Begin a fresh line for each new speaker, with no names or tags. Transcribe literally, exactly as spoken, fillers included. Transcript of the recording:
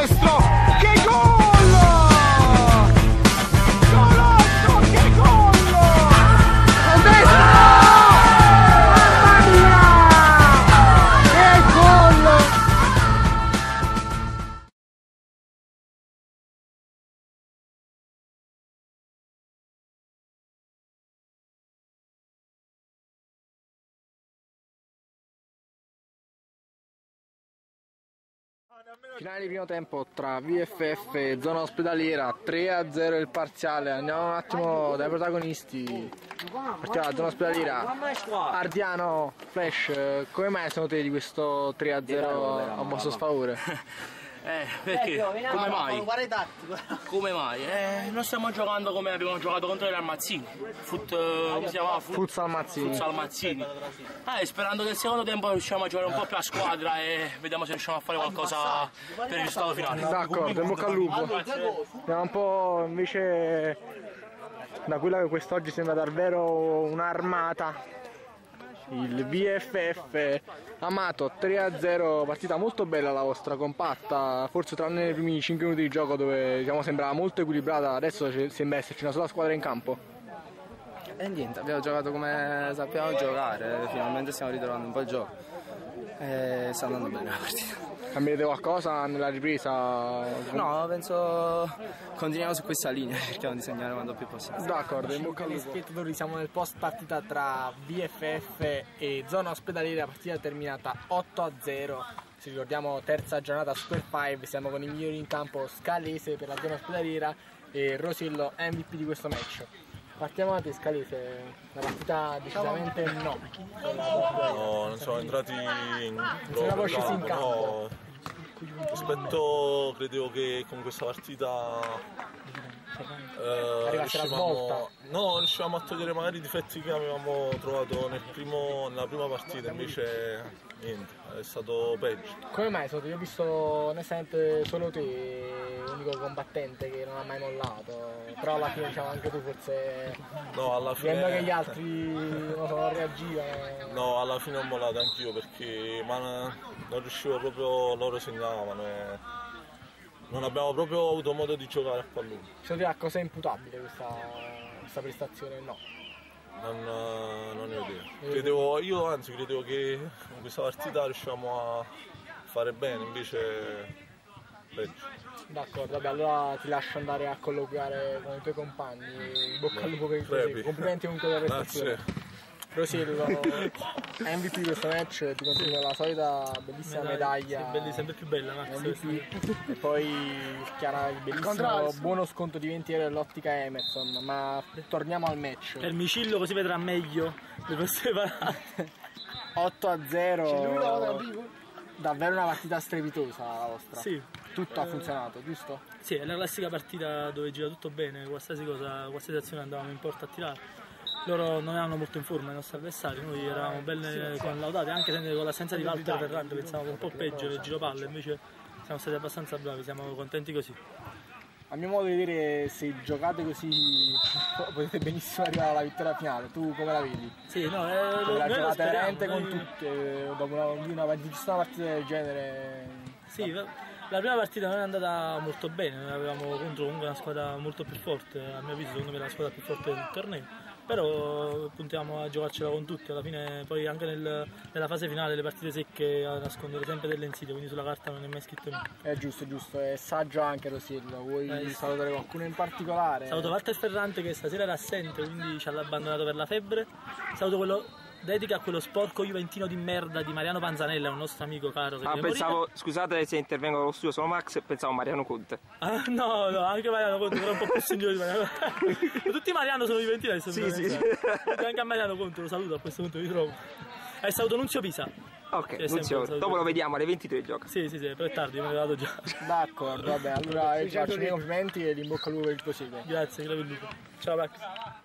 destro, che gol! Golasso, che gol! A destra! Mamma mia! Che gol!
Finale di primo tempo tra V F F e zona ospedaliera, tre a zero il parziale. Andiamo un attimo dai protagonisti. Partiamo dalla zona ospedaliera. Ardiano, Flash, come mai secondo te di questo tre a zero a vostro sfavore?
Eh, perché? Come mai? Come mai? Eh, non stiamo giocando come abbiamo giocato contro il Mazzini. Fut, come si chiama? Fut,
Futsal Mazzini.
Futsal Mazzini. Eh, sperando che il secondo tempo riusciamo a giocare un po' più a squadra e vediamo se riusciamo a fare qualcosa per il risultato finale.
D'accordo, in bocca al lupo. Andiamo un po' invece da quella che quest'oggi sembra davvero un'armata. Il V F F Amato tre a zero, partita molto bella la vostra, compatta, forse tranne nei primi cinque minuti di gioco dove diciamo, sembrava molto equilibrata, adesso sembra esserci una sola squadra in campo.
E niente, abbiamo giocato come sappiamo giocare, finalmente stiamo ritrovando un po' il gioco e sta andando bene la partita.
Cambierete qualcosa nella ripresa?
No, penso continuiamo su questa linea, cerchiamo di segnare quanto più possibile.
D'accordo, in bocca al lupo.
Spettatori, siamo nel post partita tra V F F e zona ospedaliera, partita terminata otto a zero. Se ricordiamo terza giornata Super cinque, siamo con i migliori in campo Scalese per la zona ospedaliera e Rosillo M V P di questo match. Partiamo da te Scalese, la partita decisamente no.
No, non siamo entrati in
proprio scesi in campo.
No. Rispetto, credevo che con questa partita eh, riuscivamo, no, riuscivamo a togliere magari i difetti che avevamo trovato nel primo, nella prima partita, invece niente, è stato peggio.
Come mai? Io ho visto onestamente solo te, l'unico combattente che non ha mai mollato, però alla fine diciamo anche tu forse,
no, alla fine
vedendo che gli altri non so, reagivano.
No, alla fine ho mollato anch'io perché ma non riuscivo proprio, loro segnavano e non abbiamo proprio avuto modo di giocare a pallone.
Secondo te a cosa è imputabile questa, questa prestazione? No.
Non, non ne ho idea. Credevo, io anzi credevo che in questa partita riusciamo a fare bene, invece peggio.
D'accordo, vabbè, allora ti lascio andare a colloquiare con i tuoi compagni. In bocca al lupo per il proseguo. Complimenti comunque per la prestazione.
Grazie.
Rosillo, M V P di questo match, ti consiglio la solita bellissima medaglia,
medaglia sì, sempre più bella Max,
M V P, e poi Chiara il bellissimo buono sconto di venti euro dell'ottica Emerson. Ma torniamo al match.
Per Micillo così vedrà meglio le prossime parate.
otto a zero, davvero una partita strepitosa la vostra.
Sì.
Tutto ha funzionato, giusto?
Sì, è la classica partita dove gira tutto bene, qualsiasi cosa, qualsiasi azione andavamo in porta a tirare. Loro non erano molto in forma i nostri avversari, noi eravamo ben collaudati, anche con l'assenza di Walter Ferrante pensavamo un po' peggio nel giro palle, invece siamo stati abbastanza bravi, siamo contenti così.
A mio modo di vedere, se giocate così potete benissimo arrivare alla vittoria finale. Tu come la vedi?
Sì, no, eh, lo,
la giocate veramente
noi...
con tutti, dopo una, una, una partita del genere.
Sì, la prima partita non è andata molto bene, noi avevamo contro comunque una squadra molto più forte, a mio avviso secondo me la squadra più forte del torneo. Però puntiamo a giocarcela con tutti, alla fine poi anche nel, nella fase finale le partite secche a nascondere sempre delle insidie, quindi sulla carta non è mai scritto niente.
È giusto, giusto, è saggio anche Rosillo. Vuoi eh, salutare qualcuno in particolare?
Saluto Walter Ferrante che stasera era assente, quindi ci ha abbandonato per la febbre. Saluto quello dedica a quello sporco juventino di merda di Mariano Panzanella, un nostro amico caro. Che
ah, pensavo, morire. Scusate se intervengo con lo studio, sono Max e pensavo Mariano Conte.
Ah, no, no, anche Mariano Conte, però un po' più signore di Mariano. Tutti Mariano sono juventini,
sì, sì, sì.
Anche a Mariano Conte lo saluto, a questo punto vi trovo. E saluto Nunzio Pisa.
Ok, Nunzio, dopo lo vediamo alle ventidue gioca.
Sì, sì, sì, però è tardi, me ne vado già.
D'accordo, vabbè, allora vi faccio i miei complimenti e in bocca al lupo per il proseguo.
Grazie, grazie Luca. Ciao Max.